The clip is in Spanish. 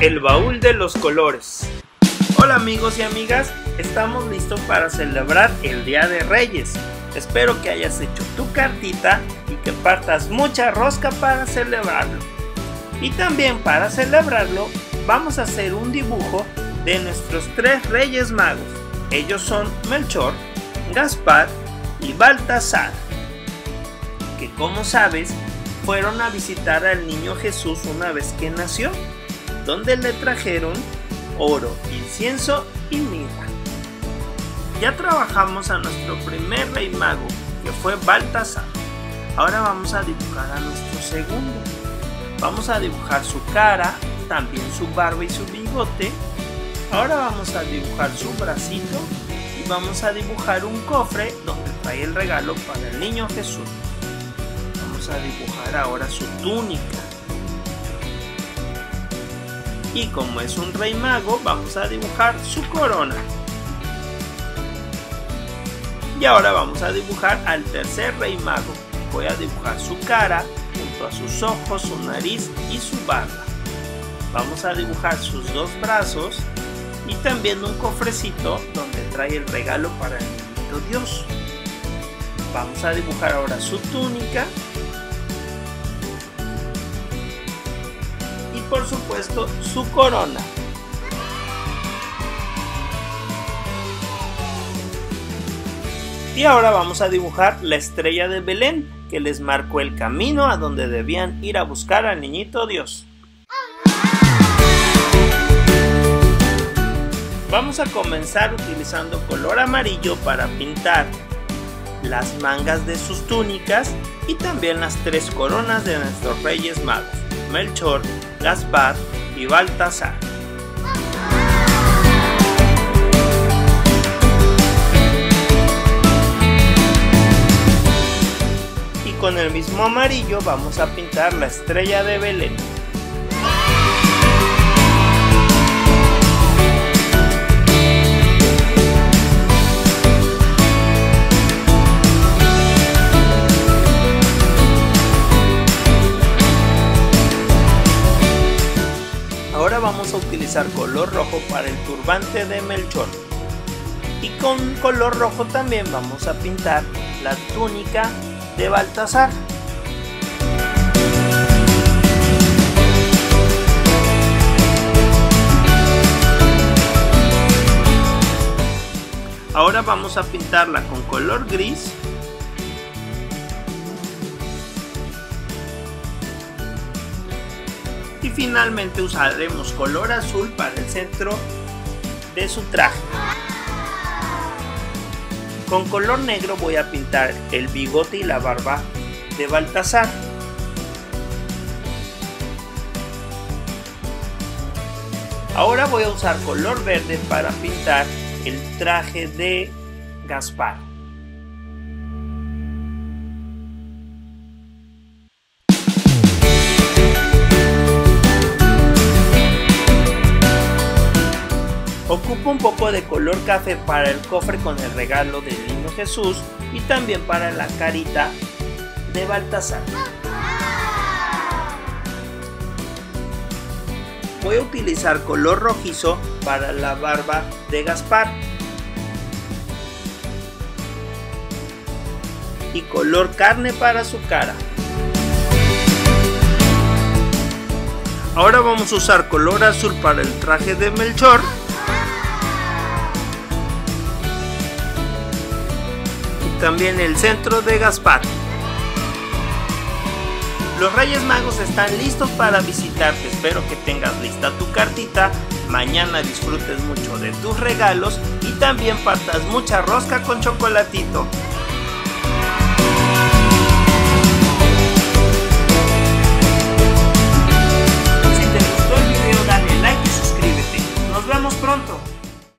El baúl de los colores. Hola amigos y amigas, estamos listos para celebrar el Día de Reyes. Espero que hayas hecho tu cartita y que partas mucha rosca para celebrarlo. Y también para celebrarlo vamos a hacer un dibujo de nuestros 3 Reyes Magos. Ellos son Melchor, Gaspar y Baltasar, que como sabes fueron a visitar al niño Jesús una vez que nació, donde le trajeron oro, incienso y mirra. Ya trabajamos a nuestro primer rey mago, que fue Baltasar. Ahora vamos a dibujar a nuestro segundo. Vamos a dibujar su cara, también su barba y su bigote. Ahora vamos a dibujar su bracito y vamos a dibujar un cofre donde trae el regalo para el niño Jesús. Vamos a dibujar ahora su túnica. Y como es un rey mago, vamos a dibujar su corona. Y ahora vamos a dibujar al tercer rey mago. Voy a dibujar su cara, junto a sus ojos, su nariz y su barba. Vamos a dibujar sus 2 brazos y también un cofrecito donde trae el regalo para el niñito Dios. Vamos a dibujar ahora su túnica. Y por supuesto su corona. Y ahora vamos a dibujar la estrella de Belén, que les marcó el camino a donde debían ir a buscar al niñito Dios. Vamos a comenzar utilizando color amarillo para pintar las mangas de sus túnicas y también las 3 coronas de nuestros Reyes Magos, Melchor, Gaspar y Baltasar. Y con el mismo amarillo vamos a pintar la estrella de Belén. Ahora vamos a utilizar color rojo para el turbante de Melchor. Y con color rojo también vamos a pintar la túnica de Baltasar. Ahora vamos a pintarla con color gris. Y finalmente usaremos color azul para el centro de su traje. Con color negro voy a pintar el bigote y la barba de Baltasar. Ahora voy a usar color verde para pintar el traje de Gaspar. Ocupo un poco de color café para el cofre con el regalo del niño Jesús y también para la carita de Baltasar. Voy a utilizar color rojizo para la barba de Gaspar y color carne para su cara. Ahora vamos a usar color azul para el traje de Melchor y también el centro de Gaspar. Los Reyes Magos están listos para visitarte. Espero que tengas lista tu cartita. Mañana disfrutes mucho de tus regalos y también partas mucha rosca con chocolatito.